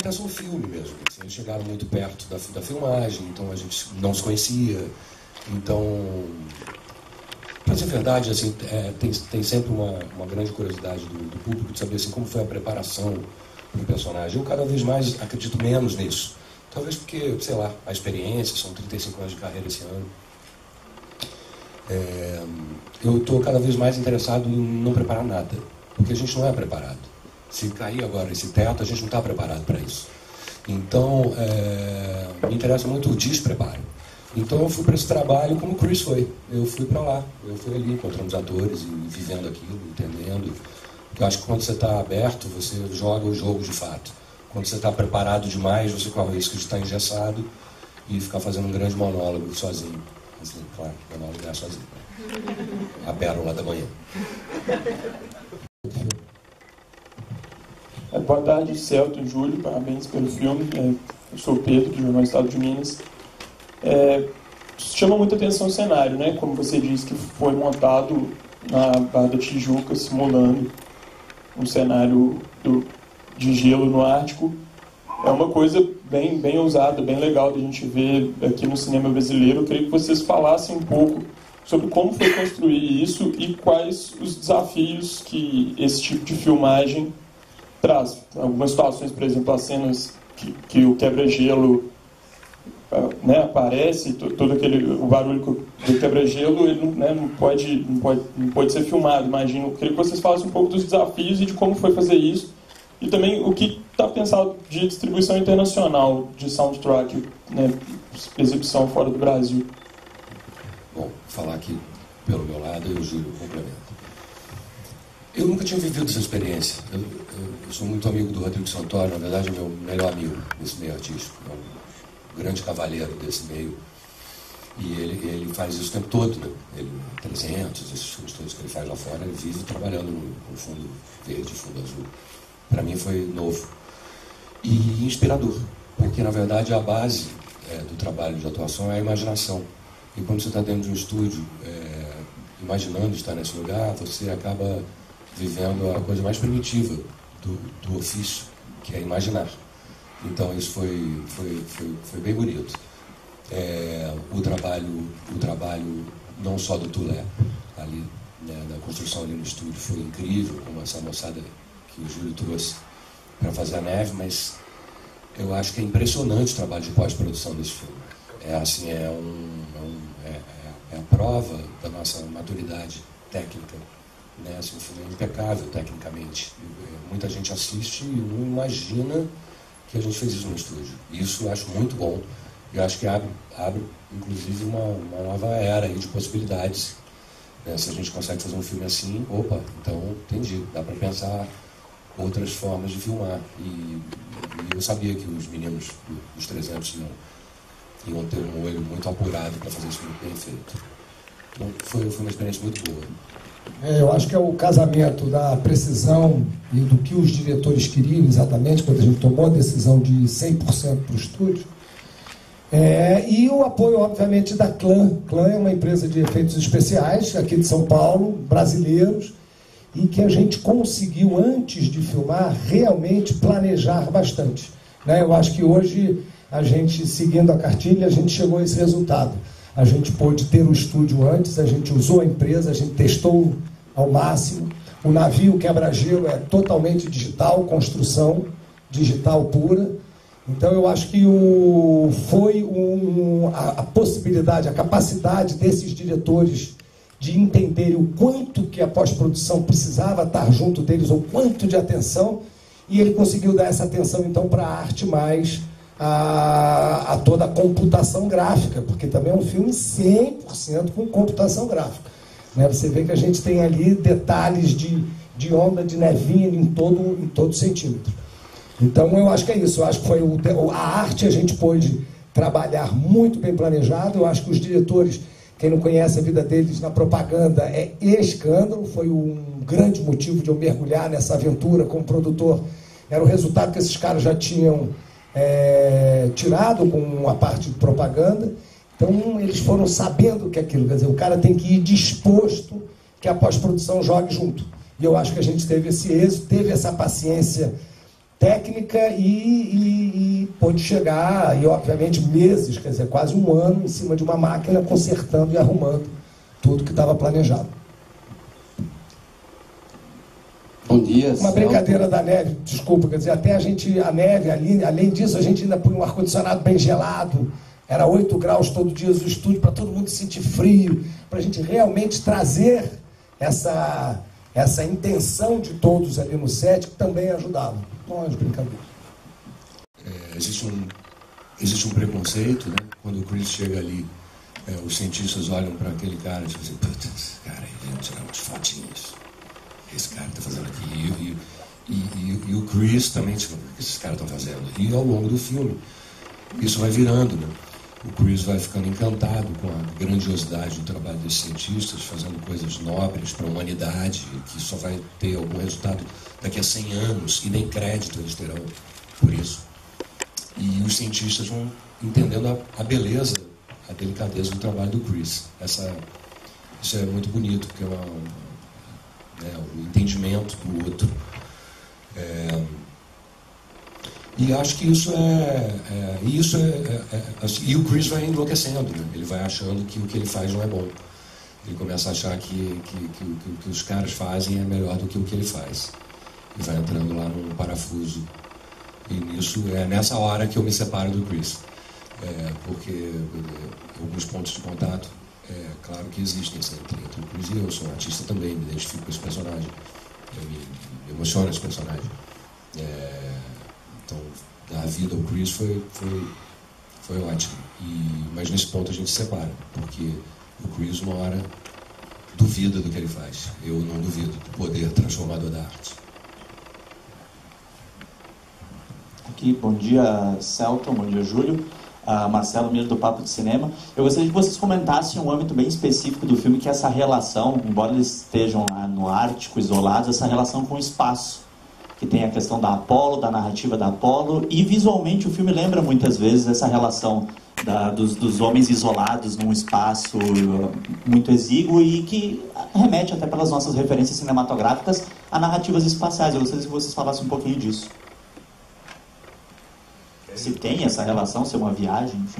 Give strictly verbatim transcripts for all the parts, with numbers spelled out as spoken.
acesso ao filme mesmo. Assim, eles chegaram muito perto da, da filmagem, então a gente não se conhecia. Então, para dizer a verdade, assim, é, tem, tem sempre uma, uma grande curiosidade do, do público de saber assim, como foi a preparação do personagem. Eu cada vez mais acredito menos nisso. Talvez porque, sei lá, a experiência, são trinta e cinco anos de carreira esse ano. É, eu estou cada vez mais interessado em não preparar nada, porque a gente não é preparado. Se cair agora esse teto, a gente não está preparado para isso. Então, é, me interessa muito o despreparo. Então, eu fui para esse trabalho como o Chris foi. Eu fui para lá, eu fui ali encontrando os atores e vivendo aquilo, entendendo. Porque eu acho que quando você está aberto, você joga o jogo de fato. Quando você está preparado demais, você corre o risco de estar engessado e ficar fazendo um grande monólogo sozinho. Assim, claro, monólogo é sozinho. A pérola da manhã. É, boa tarde, Celto e Júlio, parabéns pelo filme. É, eu sou o Pedro, do Jornal Estado de Minas. É, chama muita atenção o cenário, né? Como você disse, que foi montado na Barra da Tijuca, simulando um cenário do, de gelo no Ártico. É uma coisa bem, bem ousada, bem legal de a gente ver aqui no cinema brasileiro. Eu queria que vocês falassem um pouco sobre como foi construir isso e quais os desafios que esse tipo de filmagem traz. Algumas situações, por exemplo, as cenas que, que o quebra-gelo, né, aparece, todo aquele o barulho do quebra-gelo, ele não, né, não, pode, não, pode, não pode ser filmado, imagino. Eu queria que vocês falassem um pouco dos desafios e de como foi fazer isso, e também o que está pensado de distribuição internacional de soundtrack, né, exibição fora do Brasil. Bom, falar aqui pelo meu lado e o Júlio complementa. Eu nunca tinha vivido essa experiência. Eu, eu, eu sou muito amigo do Rodrigo Santoro, na verdade é meu melhor amigo nesse meio artístico, é um grande cavalheiro desse meio. E ele, ele faz isso o tempo todo, né? Ele, trezentos, esses filmes todos que ele faz lá fora, ele vive trabalhando no, no fundo verde, fundo azul. Para mim foi novo e inspirador, porque na verdade a base é, do trabalho de atuação é a imaginação. E quando você está dentro de um estúdio, é, imaginando estar nesse lugar, você acaba vivendo a coisa mais primitiva do, do ofício, que é imaginar. Então isso foi, foi, foi, foi bem bonito. É, o trabalho, o trabalho não só do Tulé, ali, né, da construção ali no estúdio foi incrível, como essa moçada que o Júlio trouxe para fazer a neve, mas eu acho que é impressionante o trabalho de pós-produção desse filme. É assim, é, um, é, um, é, é, é a prova da nossa maturidade técnica, né? Assim, o filme é impecável tecnicamente. Muita gente assiste e não imagina que a gente fez isso no estúdio. Isso eu acho muito bom. Eu acho que abre, abre inclusive, uma, uma nova era aí de possibilidades. Né? Se a gente consegue fazer um filme assim, opa, então entendi, dá para pensar outras formas de filmar. E, e eu sabia que os meninos dos trezentos iam, iam ter um olho muito apurado para fazer isso muito bem feito. Então foi, foi uma experiência muito boa. É, eu acho que é o casamento da precisão e do que os diretores queriam exatamente, quando a gente tomou a decisão de cem por cento para o estúdio. É, e o apoio, obviamente, da Clã. Clã é uma empresa de efeitos especiais, aqui de São Paulo, brasileiros, e que a gente conseguiu, antes de filmar, realmente planejar bastante. Né? Eu acho que hoje, a gente, seguindo a cartilha, a gente chegou a esse resultado. A gente pôde ter o estúdio antes, a gente usou a empresa, a gente testou ao máximo. O navio quebra-gelo é totalmente digital, construção digital pura. Então eu acho que o, foi um, a, a possibilidade, a capacidade desses diretores de entenderem o quanto que a pós-produção precisava estar junto deles, o quanto de atenção, e ele conseguiu dar essa atenção então para a arte mais a, a toda a computação gráfica, porque também é um filme cem por cento com computação gráfica. Né? Você vê que a gente tem ali detalhes de, de onda de nevinha em todo, em todo centímetro. Então eu acho que é isso, eu acho que foi o, a arte a gente pôde trabalhar muito bem planejado. Eu acho que os diretores, quem não conhece a vida deles na propaganda, é escândalo, foi um grande motivo de eu mergulhar nessa aventura como produtor. Era o resultado que esses caras já tinham é, tirado com a parte de propaganda. Então eles foram sabendo que aquilo, quer dizer, o cara tem que ir disposto que a pós-produção jogue junto. E eu acho que a gente teve esse êxito, teve essa paciência técnica e, e, e pôde chegar, e obviamente meses, quer dizer, quase um ano em cima de uma máquina, consertando e arrumando tudo que estava planejado. Bom dia. Uma brincadeira da neve, desculpa, quer dizer, até a gente, a neve, ali, além disso, a gente ainda põe um ar-condicionado bem gelado, era oito graus todo dia no estúdio, para todo mundo sentir frio, para a gente realmente trazer essa, essa intenção de todos ali no set, que também ajudava. Nós, brincadeira. É, existe, um, existe um preconceito, né? Quando o Chris chega ali, é, os cientistas olham para aquele cara e dizem, puta, esse cara aí vem tirar umas fotinhas. Esse cara está fazendo aqui. E, e, e, e o Chris também, tipo, o que esses caras estão fazendo? E ao longo do filme, isso vai virando, né? O Chris vai ficando encantado com a grandiosidade do trabalho desses cientistas, fazendo coisas nobres para a humanidade, que só vai ter algum resultado daqui a cem anos, e nem crédito eles terão por isso. E os cientistas vão entendendo a, a beleza, a delicadeza do trabalho do Chris. Essa, isso é muito bonito, porque é uma, né, o entendimento do outro. É, e acho que isso é... é isso é, é, é assim, e o Chris vai enlouquecendo, né? Ele vai achando que o que ele faz não é bom. Ele começa a achar que, que, que, que o que os caras fazem é melhor do que o que ele faz. E vai entrando lá num parafuso. E nisso, é nessa hora que eu me separo do Chris. É, porque é, alguns pontos de contato, é claro que existem sempre entre o Chris e eu. Eu sou um artista também, me identifico com esse personagem. Eu me, me emociono esse personagem. É, então, a vida ao Chris foi, foi, foi ótimo. E, mas nesse ponto a gente se separa, porque o Chris uma hora duvida do que ele faz. Eu não duvido do poder transformador da arte. Aqui, bom dia, Celton, bom dia, Júlio. Uh, Marcelo Miro do Papo de Cinema. Eu gostaria que vocês comentassem um âmbito bem específico do filme, que é essa relação, embora eles estejam lá no Ártico, isolados, essa relação com o espaço, que tem a questão da Apollo, da narrativa da Apollo, e visualmente o filme lembra muitas vezes essa relação da, dos, dos homens isolados num espaço muito exíguo e que remete até pelas nossas referências cinematográficas a narrativas espaciais. Eu gostaria que vocês falassem um pouquinho disso. Se tem essa relação, se é uma viagem, enfim.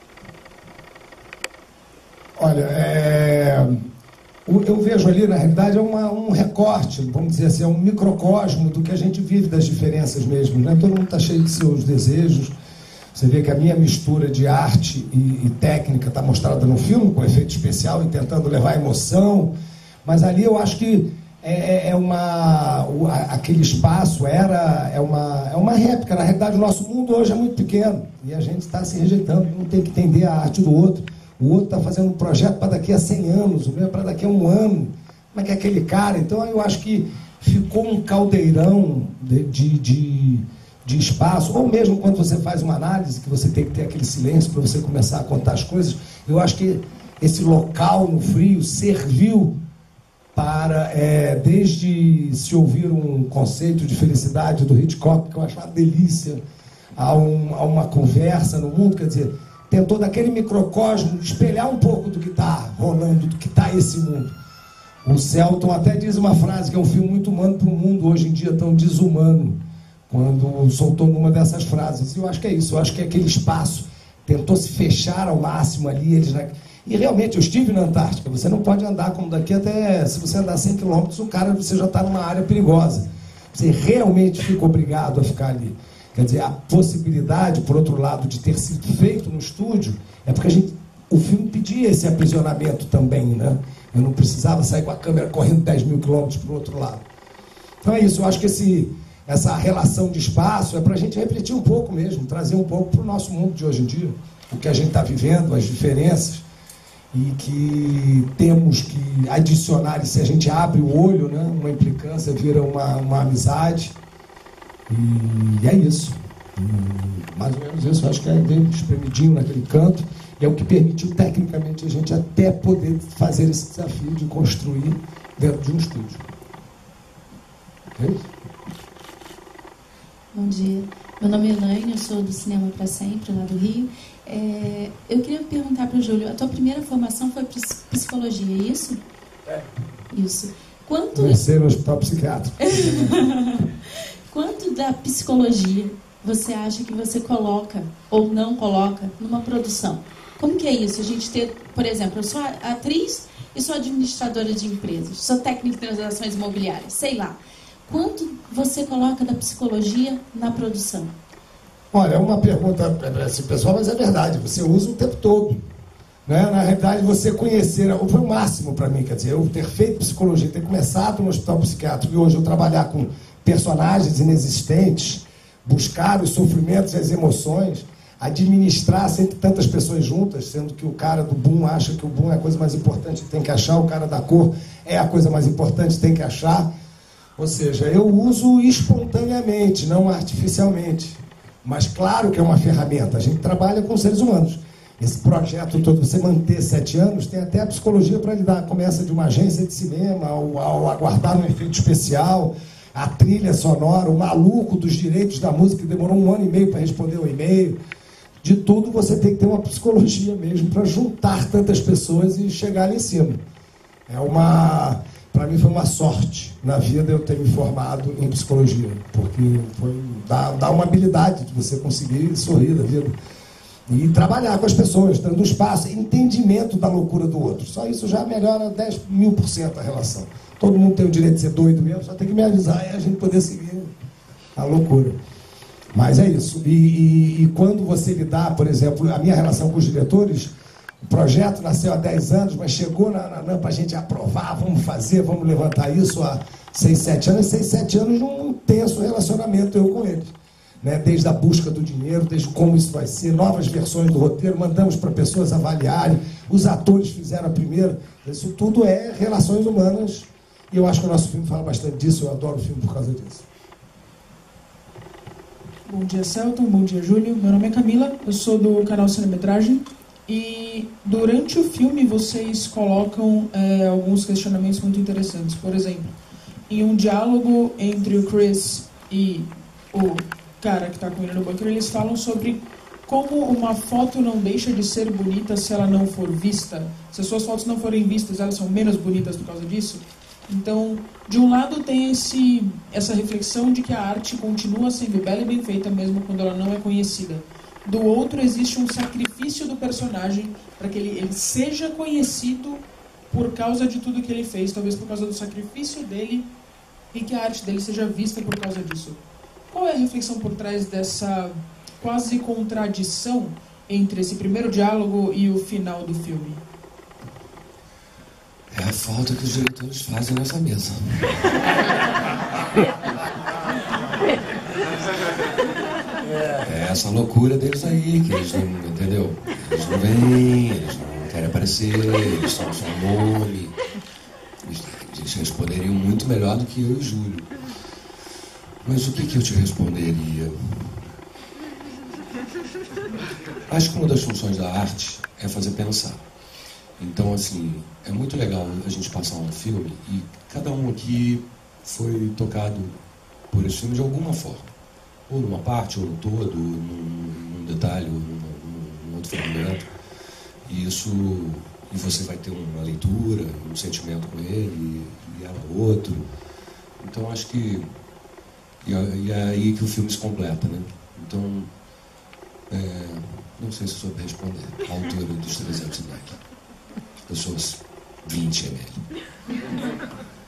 Olha, é... eu vejo ali, na realidade, é uma, um recorte, vamos dizer assim, é um microcosmo do que a gente vive das diferenças mesmo, né? Todo mundo está cheio de seus desejos. Você vê que a minha mistura de arte e, e técnica está mostrada no filme, com efeito especial e tentando levar emoção, mas ali eu acho que é, é uma, o, aquele espaço era, é, uma, é uma réplica. Na realidade, o nosso mundo hoje é muito pequeno e a gente está se rejeitando, não tem que entender a arte do outro. O outro está fazendo um projeto para daqui a cem anos, o meu é para daqui a um ano. Como é que é aquele cara? Então, eu acho que ficou um caldeirão de, de, de, de espaço, ou mesmo quando você faz uma análise, que você tem que ter aquele silêncio para você começar a contar as coisas. Eu acho que esse local no frio serviu para, é, desde se ouvir um conceito de felicidade do Hitchcock, que eu acho uma delícia, a, um, a uma conversa no mundo, quer dizer, tentou daquele microcosmo espelhar um pouco do que está rolando, do que está esse mundo. O Celton até diz uma frase que é um filme muito humano para um mundo hoje em dia tão desumano, quando soltou numa dessas frases. E eu acho que é isso, eu acho que é aquele espaço tentou se fechar ao máximo ali. Eles, né? E realmente eu estive na Antártica, você não pode andar como daqui até, se você andar cem quilômetros, o cara, você já está numa área perigosa. Você realmente fica obrigado a ficar ali. Quer dizer, a possibilidade, por outro lado, de ter sido feito no estúdio, é porque a gente, o filme pedia esse aprisionamento também, né? Eu não precisava sair com a câmera correndo dez mil quilômetros para o outro lado. Então é isso, eu acho que esse, essa relação de espaço é para a gente refletir um pouco mesmo, trazer um pouco para o nosso mundo de hoje em dia, o que a gente está vivendo, as diferenças, e que temos que adicionar, e se a gente abre o olho, né, uma implicância vira uma, uma amizade. E é isso. E mais ou menos isso. Eu acho que é bem espremidinho naquele canto. E é o que permitiu tecnicamente a gente até poder fazer esse desafio de construir dentro de um estúdio. É isso? Bom dia. Meu nome é Elaine, eu sou do Cinema para Sempre, lá do Rio. É, eu queria perguntar para o Júlio, a tua primeira formação foi psicologia, é isso? É. Isso. Quanto... Comecei no hospital psiquiátrico. quanto da psicologia você acha que você coloca ou não coloca numa produção? Como que é isso? A gente ter, por exemplo, eu sou atriz e sou administradora de empresas, sou técnica de transações imobiliárias, sei lá. Quanto você coloca da psicologia na produção? Olha, é uma pergunta assim, pessoal, mas é verdade, você usa o tempo todo. Né? Na realidade, você conhecer, foi o máximo para mim, quer dizer, eu ter feito psicologia, ter começado no hospital psiquiátrico e hoje eu trabalhar com personagens inexistentes, buscar os sofrimentos e as emoções, administrar sempre tantas pessoas juntas, sendo que o cara do boom acha que o boom é a coisa mais importante, tem que achar, o cara da cor é a coisa mais importante, tem que achar. Ou seja, eu uso espontaneamente, não artificialmente. Mas claro que é uma ferramenta, a gente trabalha com seres humanos. Esse projeto todo, você manter sete anos, tem até a psicologia para lidar. Começa de uma agência de cinema, ao, ao aguardar um efeito especial, a trilha sonora, o maluco dos direitos da música, que demorou um ano e meio para responder o e-mail. De tudo você tem que ter uma psicologia mesmo para juntar tantas pessoas e chegar ali em cima. É uma, para mim foi uma sorte na vida eu ter me formado em psicologia, porque foi, dá, dá uma habilidade de você conseguir sorrir da vida. E trabalhar com as pessoas, dando espaço, entendimento da loucura do outro. Só isso já melhora dez mil por cento a relação. Todo mundo tem o direito de ser doido mesmo, só tem que me avisar e a gente poder seguir a loucura. Mas é isso. E, e, e quando você lidar, por exemplo, a minha relação com os diretores, o projeto nasceu há dez anos, mas chegou na, na, na para a gente aprovar, vamos fazer, vamos levantar isso há seis, sete anos, seis, sete anos de um intenso relacionamento eu com eles. Né? Desde a busca do dinheiro, desde como isso vai ser, novas versões do roteiro, mandamos para pessoas avaliarem, os atores fizeram a primeira. Isso tudo é relações humanas e eu acho que o nosso filme fala bastante disso, eu adoro o filme por causa disso. Bom dia, Celton. Bom dia, Júlio. Meu nome é Camila, eu sou do canal Cinemetragem e durante o filme vocês colocam é, alguns questionamentos muito interessantes. Por exemplo, em um diálogo entre o Chris e o cara que está com ele no bunker, eles falam sobre como uma foto não deixa de ser bonita se ela não for vista. Se as suas fotos não forem vistas, elas são menos bonitas por causa disso. Então, de um lado tem esse, essa reflexão de que a arte continua sendo bela e bem feita mesmo quando ela não é conhecida. Do outro, existe um sacrifício do personagem para que ele, ele seja conhecido por causa de tudo que ele fez, talvez por causa do sacrifício dele, e que a arte dele seja vista por causa disso. Qual é a reflexão por trás dessa quase contradição entre esse primeiro diálogo e o final do filme? É a falta que os diretores fazem nessa mesa. É essa loucura deles aí, que eles não, entendeu? Eles não vêm, eles não querem aparecer, eles são só um nome. Eles, eles responderiam muito melhor do que eu e o Júlio. Mas o que, que eu te responderia? Acho que uma das funções da arte é fazer pensar. Então, assim, é muito legal a gente passar um filme e cada um aqui foi tocado por esse filme de alguma forma. Ou numa parte, ou no todo, num, num detalhe, ou num, num outro fragmento. E isso, e você vai ter uma leitura, um sentimento com ele, e ela outro. Então, acho que E é aí que o filme se completa, né? Então, é, não sei se soube responder. A altura dos trezentos mililitros. Eu sou vinte mililitros.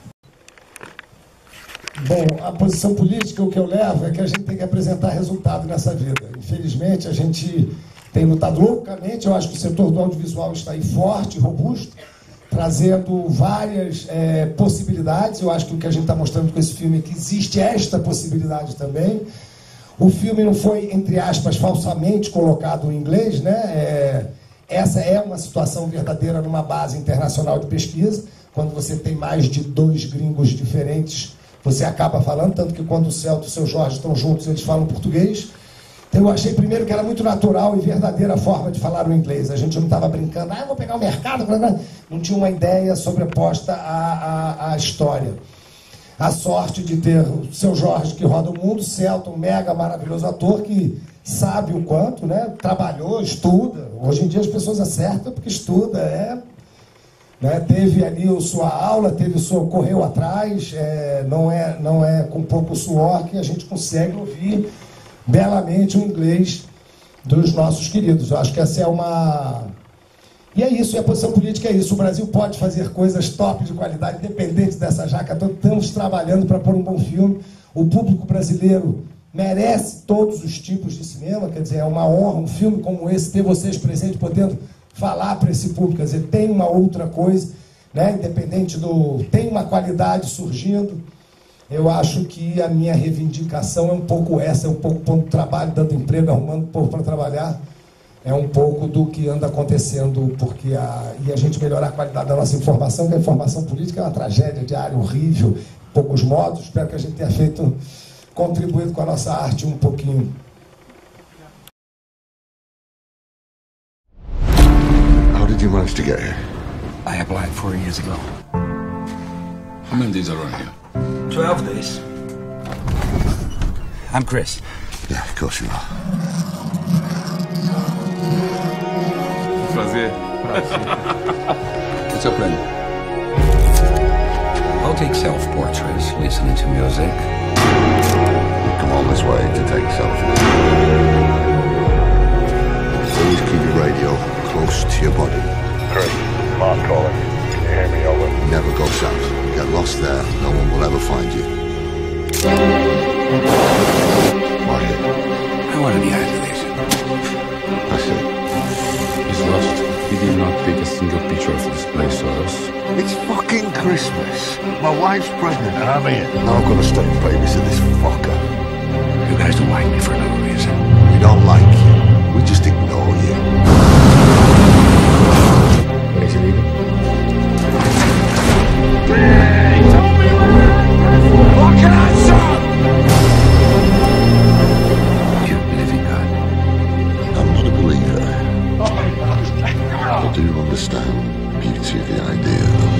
Bom, a posição política, o que eu levo é que a gente tem que apresentar resultado nessa vida. Infelizmente, a gente tem lutado loucamente. Eu acho que o setor do audiovisual está aí forte, robusto, trazendo várias é, possibilidades. Eu acho que o que a gente está mostrando com esse filme é que existe esta possibilidade também. O filme não foi, entre aspas, falsamente colocado em inglês, né? É, essa é uma situação verdadeira numa base internacional de pesquisa. Quando você tem mais de dois gringos diferentes, você acaba falando, tanto que quando o Celto e o seu Jorge estão juntos, eles falam português. Então eu achei primeiro que era muito natural e verdadeira a forma de falar o inglês. A gente não estava brincando, ah, eu vou pegar o mercado, não tinha uma ideia sobreposta à, à, à história. A sorte de ter o seu Jorge, que roda o mundo, Celto, um mega maravilhoso ator, que sabe o quanto, né? Trabalhou, estuda. Hoje em dia as pessoas acertam porque estuda. É... né? Teve ali a sua aula, teve o seu, correu atrás, é, não, é, não é com pouco suor que a gente consegue ouvir belamente o inglês dos nossos queridos. Eu acho que essa é uma... E é isso, e a posição política é isso. O Brasil pode fazer coisas top de qualidade, independente dessa jaca. Estamos trabalhando para pôr um bom filme. O público brasileiro merece todos os tipos de cinema, quer dizer, é uma honra um filme como esse, ter vocês presentes, podendo falar para esse público, quer dizer, tem uma outra coisa, né? Independente do... tem uma qualidade surgindo. Eu acho que a minha reivindicação é um pouco essa, é um pouco pondo trabalho, dando emprego, arrumando o povo para trabalhar, é um pouco do que anda acontecendo, porque a... e a gente melhorar a qualidade da nossa informação, que a informação política é uma tragédia diária, horrível, em poucos modos. Espero que a gente tenha feito, contribuído com a nossa arte um pouquinho. How did you manage to get here? I applied four years ago. How many days are on here? Twelve days. I'm Chris. Yeah, of course you are. Prazer. What's your plan? I'll take self-portraits, listening to music. Come all this way to take selfies. Always keep your radio close to your body. Chris, Mark calling. Can you hear me? Over. Never go south. Get lost there, no one will ever find you. Right here. I want to be isolated. I see. He's lost. He did not take a single picture of this place or us. It's fucking Christmas. My wife's pregnant and I'm here. here. Now I'm gonna stay and babysit this fucker. You guys don't like me for no reason. We don't like you. We just ignore you. Where's he leaving? You believe in God? I'm not a believer. I do understand the beauty of the idea, though.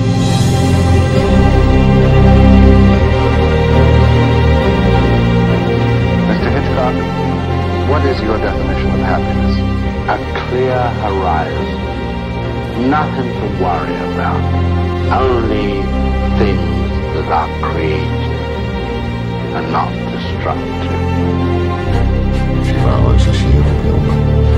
Mister Hitchcock, what is your definition of happiness? A clear horizon. Nothing to worry about. Only things that are creative and not destructive. A few hours, a few,